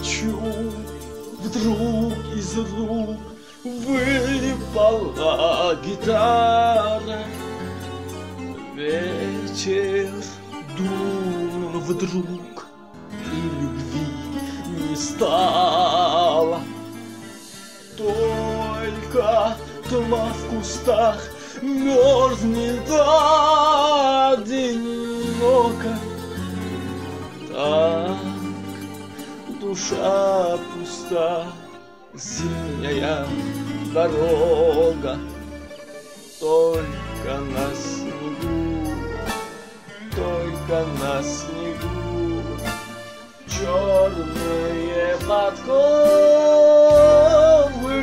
плачу, вдруг из рук выпала гитара. Ветер дунул вдруг, и любви не стало. Только тьма в кустах мерзнет одиноко. Так душа пуста, зимняя дорога. Только на снегу, только на снегу черные подковы.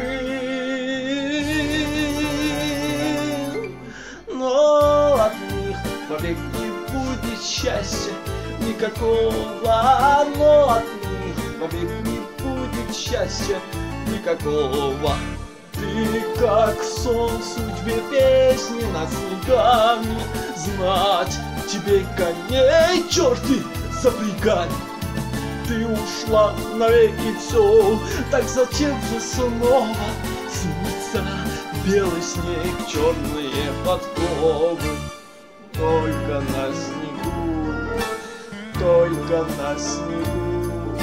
Но от них вовек не будет счастья никакого. Но от них вовек не будет счастья никакого. Ты как сон судьбе песни над снегами, знать тебе коней черти запрягали. Ты ушла навеки, все, так зачем же снова снится белый снег, черные подковы? Только на снегу, только на снегу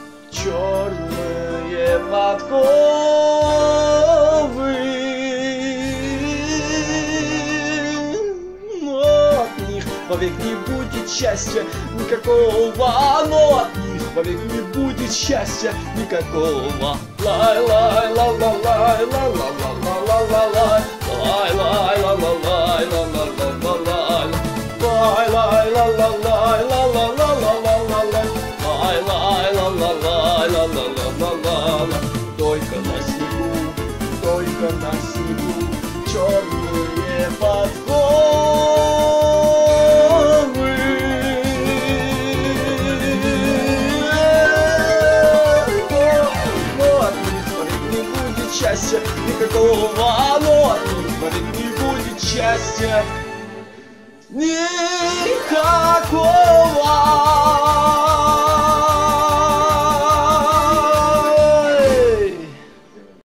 черные подковы. Но от них вовек не будет счастья никакого. Но от них вовек не будет счастья никакого. Лай-лай, ла-ла-лай, ла-ла-ла-ла-ла-ла-лай, лай-лай, ла-ла-лай, ла-ла-ла-ла-лай, лай-лай, ла-ла-лай, ла-ла-ла-ла-ла-лай, лай-лай, ла-ла-лай, ла-ла-ла-ла-ла. Только на снегу, только на снегу черные подковы. Но от них вовек не будет счастья никакого. Но от них вовек не будет счастья никакого.